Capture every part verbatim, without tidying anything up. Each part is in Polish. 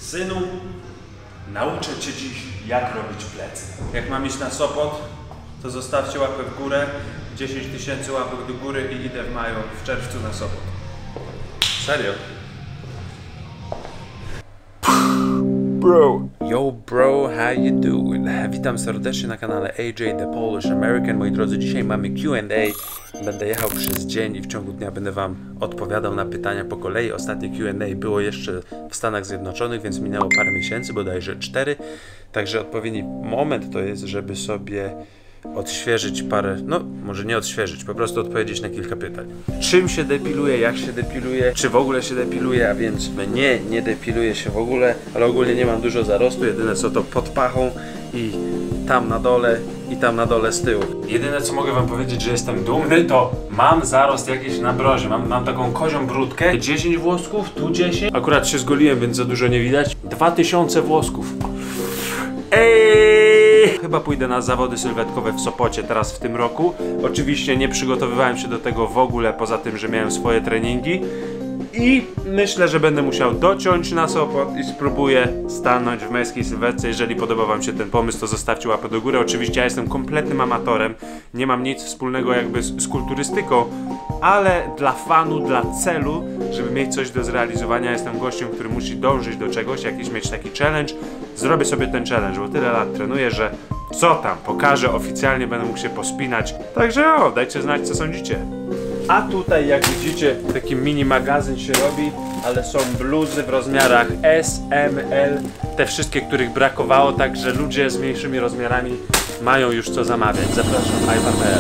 Synu, nauczę Cię dziś, jak robić plecy. Jak mam iść na Sopot, to zostawcie łapę w górę, dziesięć tysięcy łapek do góry i idę w maju, w czerwcu na Sopot. Serio? Bro! Yo bro, how you doing? Witam serdecznie na kanale A J The Polish American. Moi drodzy, dzisiaj mamy Q and A. Będę jechał przez dzień i w ciągu dnia będę Wam odpowiadał na pytania po kolei. Ostatnie Q and A było jeszcze w Stanach Zjednoczonych, więc minęło parę miesięcy, bodajże cztery. Także odpowiedni moment to jest, żeby sobie odświeżyć parę, no może nie odświeżyć, po prostu odpowiedzieć na kilka pytań. Czym się depiluje, jak się depiluje, czy w ogóle się depiluje, a więc nie, nie depiluję się w ogóle, ale ogólnie nie mam dużo zarostu, jedyne co to pod pachą i tam na dole i tam na dole z tyłu. Jedyne co mogę Wam powiedzieć, że jestem dumny, to mam zarost jakiś na brozie, mam, mam taką kozią brudkę, dziesięć włosków, tu dziesięć, akurat się zgoliłem, więc za dużo nie widać, dwa tysiące włosków. Ej! Chyba pójdę na zawody sylwetkowe w Sopocie teraz w tym roku. Oczywiście nie przygotowywałem się do tego w ogóle, poza tym, że miałem swoje treningi. I myślę, że będę musiał dociąć na Sopot i spróbuję stanąć w męskiej sylwetce. Jeżeli podoba Wam się ten pomysł, to zostawcie łapę do góry. Oczywiście ja jestem kompletnym amatorem. Nie mam nic wspólnego jakby z, z kulturystyką, ale dla fanu, dla celu, żeby mieć coś do zrealizowania, jestem gościem, który musi dążyć do czegoś, jakiś mieć taki challenge. Zrobię sobie ten challenge, bo tyle lat trenuję, że co tam, pokażę oficjalnie, będę mógł się pospinać. Także o, dajcie znać, co sądzicie. A tutaj, jak widzicie, taki mini magazyn się robi, ale są bluzy w rozmiarach S, M, L, te wszystkie, których brakowało, także ludzie z mniejszymi rozmiarami mają już co zamawiać. Zapraszam, iwa kropka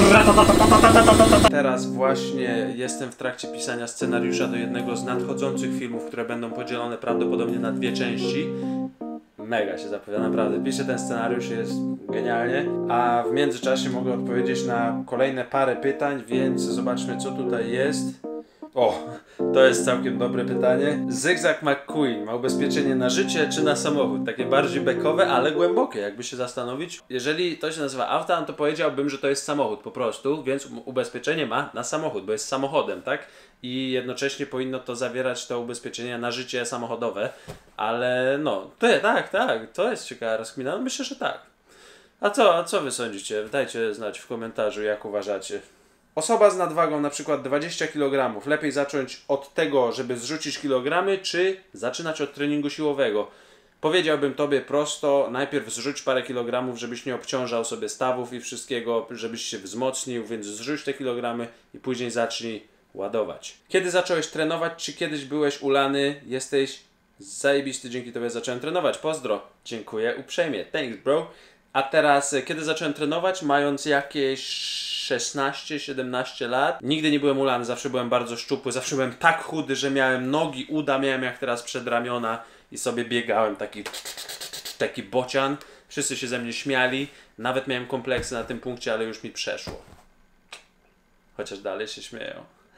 p l. Teraz właśnie jestem w trakcie pisania scenariusza do jednego z nadchodzących filmów, które będą podzielone prawdopodobnie na dwie części. Mega się zapowiada, naprawdę. Piszę ten scenariusz, jest genialnie. A w międzyczasie mogę odpowiedzieć na kolejne parę pytań, więc zobaczmy, co tutaj jest. O, to jest całkiem dobre pytanie. Zygzak McQueen ma ubezpieczenie na życie czy na samochód? Takie bardziej bekowe, ale głębokie, jakby się zastanowić. Jeżeli to się nazywa auto, to powiedziałbym, że to jest samochód po prostu, więc ubezpieczenie ma na samochód, bo jest samochodem, tak? I jednocześnie powinno to zawierać to ubezpieczenie na życie samochodowe, ale no, to jest, tak, tak, to jest ciekawa rozkmina, no myślę, że tak. A co, a co Wy sądzicie? Dajcie znać w komentarzu, jak uważacie. Osoba z nadwagą, na przykład dwadzieścia kilogramów, lepiej zacząć od tego, żeby zrzucić kilogramy, czy zaczynać od treningu siłowego? Powiedziałbym Tobie prosto, najpierw zrzuć parę kilogramów, żebyś nie obciążał sobie stawów i wszystkiego, żebyś się wzmocnił, więc zrzuć te kilogramy i później zacznij ładować. Kiedy zacząłeś trenować, czy kiedyś byłeś ulany? Jesteś zajebisty, dzięki Tobie zacząłem trenować. Pozdro. Dziękuję uprzejmie. Thanks, bro. A teraz, kiedy zacząłem trenować, mając jakieś szesnaście siedemnaście lat. Nigdy nie byłem ulany, zawsze byłem bardzo szczupły, zawsze byłem tak chudy, że miałem nogi, uda miałem jak teraz przedramiona i sobie biegałem taki taki bocian. Wszyscy się ze mnie śmiali. Nawet miałem kompleksy na tym punkcie, ale już mi przeszło. Chociaż dalej się śmieją.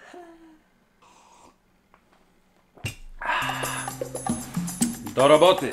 Do roboty!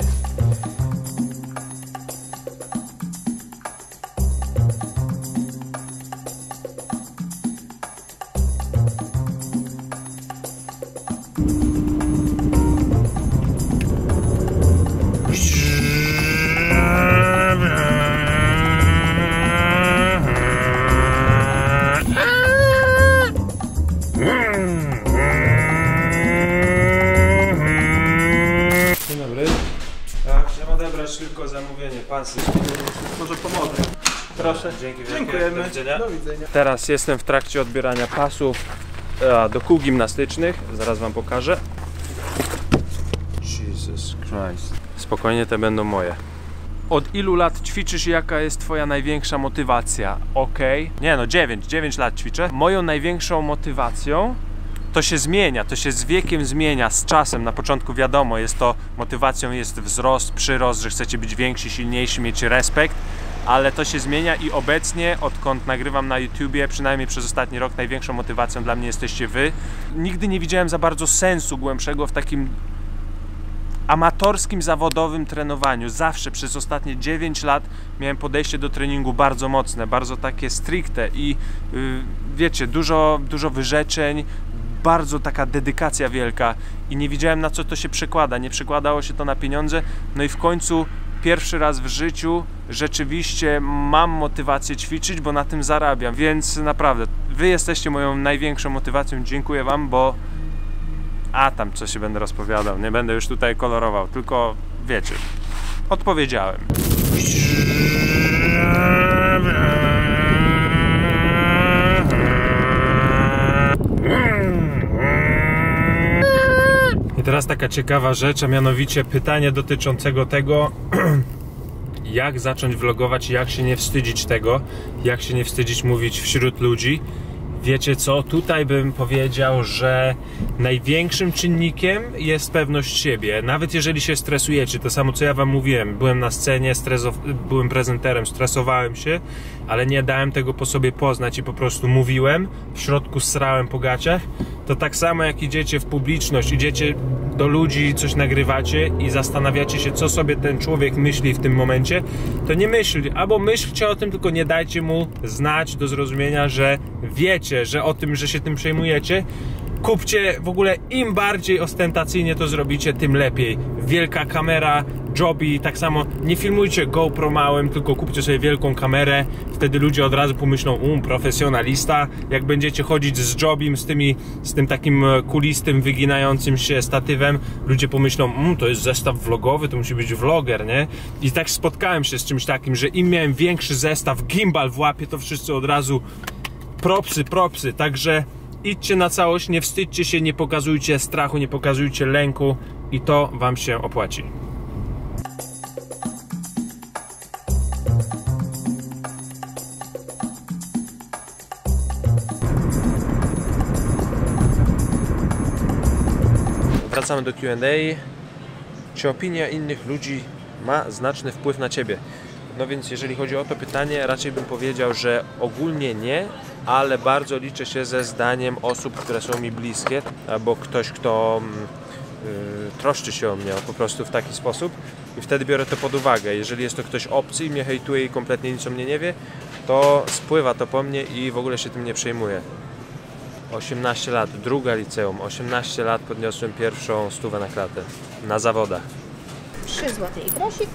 Tylko zamówienie, pan może pomogę. Proszę. Dzięki wielkie. Dziękujemy. Do widzenia. Do widzenia. Teraz jestem w trakcie odbierania pasów a, do kół gimnastycznych. Zaraz Wam pokażę. Jesus Christ. Spokojnie, te będą moje. Od ilu lat ćwiczysz i jaka jest Twoja największa motywacja? Okej. Okay. Nie no, dziewięć. dziewięć lat ćwiczę. Moją największą motywacją to się zmienia, to się z wiekiem zmienia, z czasem. Na początku wiadomo, jest to, motywacją jest wzrost, przyrost, że chcecie być więksi, silniejsi, mieć respekt, ale to się zmienia i obecnie, odkąd nagrywam na YouTubie, przynajmniej przez ostatni rok, największą motywacją dla mnie jesteście Wy. Nigdy nie widziałem za bardzo sensu głębszego w takim amatorskim, zawodowym trenowaniu. Zawsze przez ostatnie dziewięć lat miałem podejście do treningu bardzo mocne, bardzo takie stricte i yy, wiecie, dużo, dużo wyrzeczeń, bardzo taka dedykacja wielka i nie wiedziałem, na co to się przekłada, nie przekładało się to na pieniądze, no i w końcu pierwszy raz w życiu rzeczywiście mam motywację ćwiczyć, bo na tym zarabiam, więc naprawdę wy jesteście moją największą motywacją, dziękuję wam, bo a tam co się będę rozpowiadał, nie będę już tutaj kolorował, tylko wiecie, odpowiedziałem. I teraz taka ciekawa rzecz, a mianowicie pytanie dotyczącego tego, jak zacząć vlogować, jak się nie wstydzić tego, jak się nie wstydzić mówić wśród ludzi. Wiecie co, tutaj bym powiedział, że największym czynnikiem jest pewność siebie. Nawet jeżeli się stresujecie, to samo co ja wam mówiłem, byłem na scenie, byłem prezenterem, stresowałem się, ale nie dałem tego po sobie poznać i po prostu mówiłem, w środku srałem po gaciach. To tak samo jak idziecie w publiczność, idziecie do ludzi, coś nagrywacie i zastanawiacie się, co sobie ten człowiek myśli w tym momencie, to nie myśl, albo myślcie o tym, tylko nie dajcie mu znać do zrozumienia, że wiecie, że o tym, że się tym przejmujecie. Kupcie w ogóle, im bardziej ostentacyjnie to zrobicie, tym lepiej. Wielka kamera, Joby, tak samo nie filmujcie GoPro małym, tylko kupcie sobie wielką kamerę, wtedy ludzie od razu pomyślą, um, profesjonalista. Jak będziecie chodzić z Jobim, z, tymi, z tym takim kulistym, wyginającym się statywem, ludzie pomyślą, um, to jest zestaw vlogowy, to musi być vloger, nie? I tak spotkałem się z czymś takim, że im miałem większy zestaw, gimbal w łapie, to wszyscy od razu propsy, propsy, także idźcie na całość, nie wstydźcie się, nie pokazujcie strachu, nie pokazujcie lęku i to wam się opłaci. Wracamy do Q and A. Czy opinia innych ludzi ma znaczny wpływ na ciebie? No więc jeżeli chodzi o to pytanie, raczej bym powiedział, że ogólnie nie, ale bardzo liczę się ze zdaniem osób, które są mi bliskie, albo ktoś, kto yy, troszczy się o mnie po prostu w taki sposób i wtedy biorę to pod uwagę. Jeżeli jest to ktoś obcy i mnie hejtuje i kompletnie nic o mnie nie wie, to spływa to po mnie i w ogóle się tym nie przejmuję. osiemnaście lat, druga liceum, osiemnaście lat podniosłem pierwszą stówę na klatę, na zawodach. trzy złote i grosik.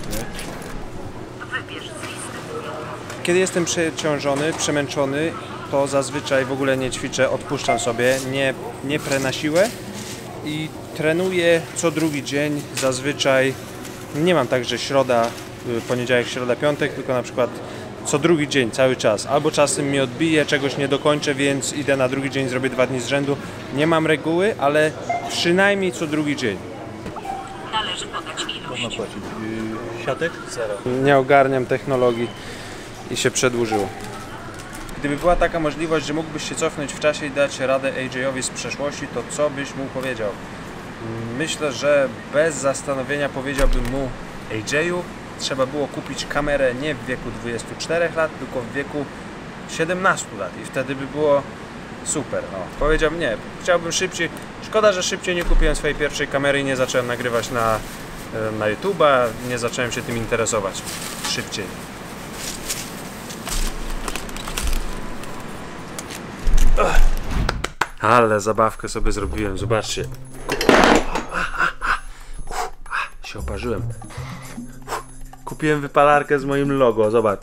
Kiedy jestem przeciążony, przemęczony, to zazwyczaj w ogóle nie ćwiczę, odpuszczam sobie, nie, nie prę na siłę i trenuję co drugi dzień, zazwyczaj nie mam tak, że środa, poniedziałek, środa, piątek, tylko na przykład co drugi dzień, cały czas. Albo czasem mi odbije, czegoś nie dokończę, więc idę na drugi dzień, zrobię dwa dni z rzędu. Nie mam reguły, ale przynajmniej co drugi dzień. Należy podać ilość. Można płacić. Yy, siatek? Zero. Nie ogarniam technologii i się przedłużyło. Gdyby była taka możliwość, że mógłbyś się cofnąć w czasie i dać radę A J-owi z przeszłości, to co byś mu powiedział? Myślę, że bez zastanowienia powiedziałbym mu: A J-u, trzeba było kupić kamerę nie w wieku dwudziestu czterech lat, tylko w wieku siedemnastu lat i wtedy by było super. No. Powiedziałbym nie, chciałbym szybciej, szkoda, że szybciej nie kupiłem swojej pierwszej kamery i nie zacząłem nagrywać na, na YouTube'a, nie zacząłem się tym interesować szybciej. Ale zabawkę sobie zrobiłem, zobaczcie. Się oparzyłem. Kupiłem wypalarkę z moim logo, zobacz.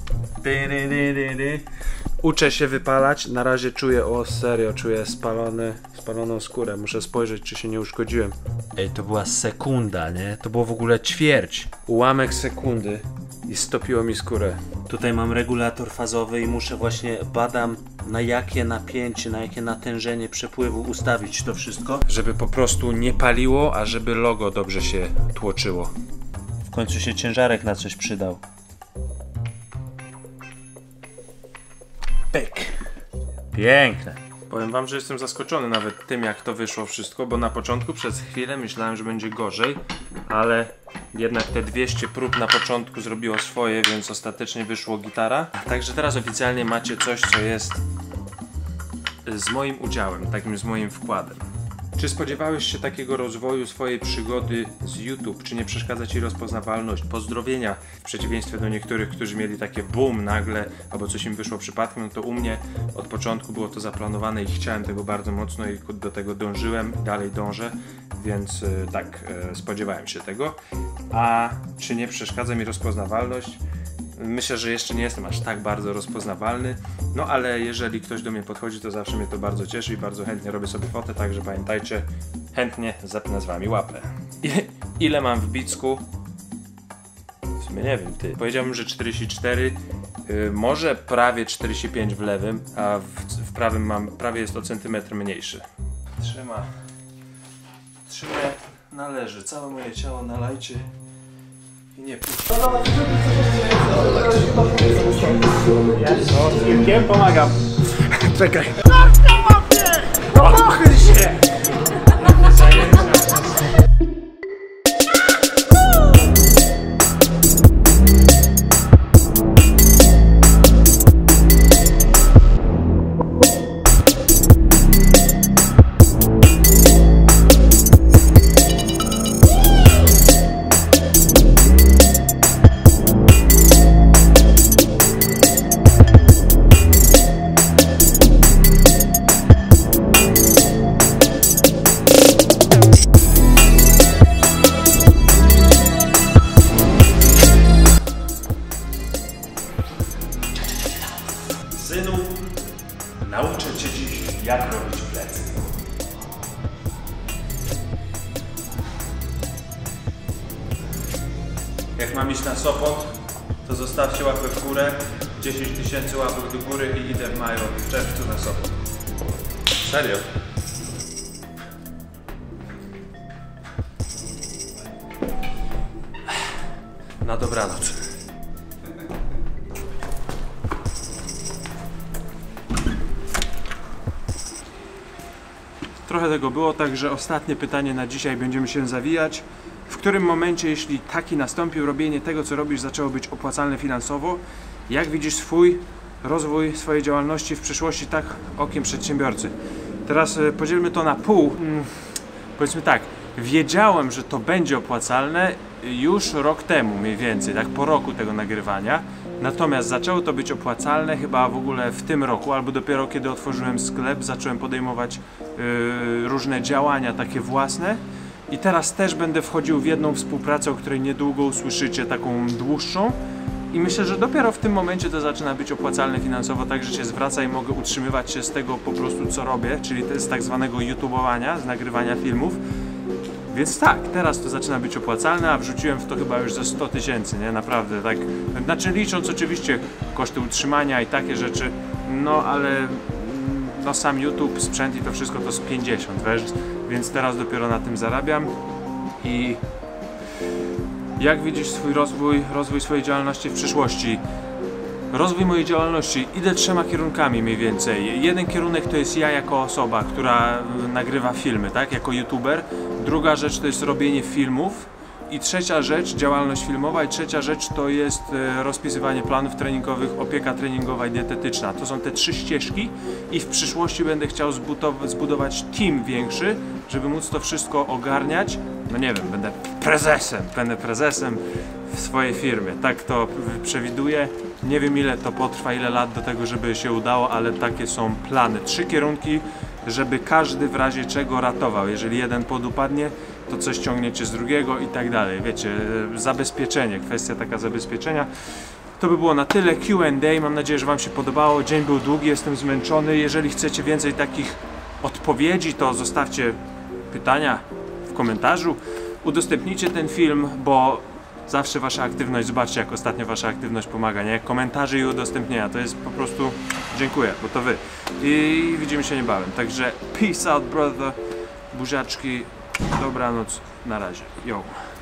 Uczę się wypalać, na razie czuję, o serio, czuję spalony, spaloną skórę. Muszę spojrzeć, czy się nie uszkodziłem. Ej, to była sekunda, nie? To było w ogóle ćwierć. Ułamek sekundy i stopiło mi skórę. Tutaj mam regulator fazowy i muszę właśnie, badam, na jakie napięcie, na jakie natężenie przepływu ustawić to wszystko, żeby po prostu nie paliło, a żeby logo dobrze się tłoczyło. W końcu się ciężarek na coś przydał. Pyk. Piękne. Powiem wam, że jestem zaskoczony nawet tym, jak to wyszło wszystko, bo na początku przez chwilę myślałem, że będzie gorzej, ale jednak te dwieście prób na początku zrobiło swoje, więc ostatecznie wyszło gitara. Także teraz oficjalnie macie coś, co jest z moim udziałem, takim z moim wkładem. Czy spodziewałeś się takiego rozwoju swojej przygody z YouTube? Czy nie przeszkadza Ci rozpoznawalność? Pozdrowienia, w przeciwieństwie do niektórych, którzy mieli takie boom nagle, albo coś im wyszło przypadkiem, no to u mnie od początku było to zaplanowane i chciałem tego bardzo mocno i do tego dążyłem, dalej dążę, więc yy, tak, yy, spodziewałem się tego. A czy nie przeszkadza mi rozpoznawalność? Myślę, że jeszcze nie jestem aż tak bardzo rozpoznawalny, no ale jeżeli ktoś do mnie podchodzi, to zawsze mnie to bardzo cieszy i bardzo chętnie robię sobie fotę, także pamiętajcie, chętnie zapnę z wami łapę. I, ile mam w bicku? W sumie nie wiem, ty. Powiedziałbym, że czterdzieści cztery, yy, może prawie czterdzieści pięć w lewym, a w, w prawym mam, prawie jest o centymetr mniejszy. Trzyma, trzyma jak należy, całe moje ciało nalajcie. I nie puszczę. Z Kilkiem pomagam. Czekaj. Pochyl się! Synu, nauczę Cię dziś, jak robić plecy. Jak mam iść na Sopot, to zostawcie łapę w górę, dziesięć tysięcy łapek do góry i idę w maju, w czerwcu na Sopot. Serio? Na dobranoc. Trochę tego było, także ostatnie pytanie na dzisiaj, będziemy się zawijać. W którym momencie, jeśli taki nastąpił, robienie tego, co robisz, zaczęło być opłacalne finansowo? Jak widzisz swój rozwój swojej działalności w przyszłości, tak okiem przedsiębiorcy? Teraz y, podzielmy to na pół. Hmm, powiedzmy tak, wiedziałem, że to będzie opłacalne już rok temu mniej więcej, tak po roku tego nagrywania. Natomiast zaczęło to być opłacalne chyba w ogóle w tym roku, albo dopiero kiedy otworzyłem sklep, zacząłem podejmować yy, różne działania takie własne. I teraz też będę wchodził w jedną współpracę, o której niedługo usłyszycie, taką dłuższą. I myślę, że dopiero w tym momencie to zaczyna być opłacalne finansowo, tak że się zwraca i mogę utrzymywać się z tego po prostu, co robię, czyli to z tak zwanego YouTubeowania, z nagrywania filmów. Więc tak, teraz to zaczyna być opłacalne, a wrzuciłem w to chyba już ze sto tysięcy, nie? Naprawdę, tak. Znaczy licząc oczywiście koszty utrzymania i takie rzeczy, no ale no sam YouTube, sprzęt i to wszystko to z pięćdziesiąt, wiesz? Więc teraz dopiero na tym zarabiam. I jak widzisz swój rozwój, rozwój swojej działalności w przyszłości? Rozwój mojej działalności idę trzema kierunkami mniej więcej. Jeden kierunek to jest ja jako osoba, która nagrywa filmy, tak, jako youtuber. Druga rzecz to jest robienie filmów. I trzecia rzecz, działalność filmowa. I trzecia rzecz to jest rozpisywanie planów treningowych, opieka treningowa i dietetyczna. To są te trzy ścieżki i w przyszłości będę chciał zbudować team większy, żeby móc to wszystko ogarniać. No nie wiem, będę prezesem, będę prezesem w swojej firmie. Tak to przewiduję. Nie wiem ile to potrwa, ile lat do tego, żeby się udało, ale takie są plany. Trzy kierunki, żeby każdy w razie czego ratował. Jeżeli jeden podupadnie, to coś ciągniecie z drugiego i tak dalej. Wiecie, zabezpieczenie, kwestia taka zabezpieczenia. To by było na tyle. Q and A. Mam nadzieję, że Wam się podobało. Dzień był długi, jestem zmęczony. Jeżeli chcecie więcej takich odpowiedzi, to zostawcie pytania w komentarzu. Udostępnijcie ten film, bo zawsze Wasza aktywność, zobaczcie jak ostatnio Wasza aktywność pomaga, nie? Komentarzy i udostępnienia, to jest po prostu dziękuję, bo to Wy. I widzimy się niebawem, także peace out brother, buziaczki, dobranoc, na razie, yo.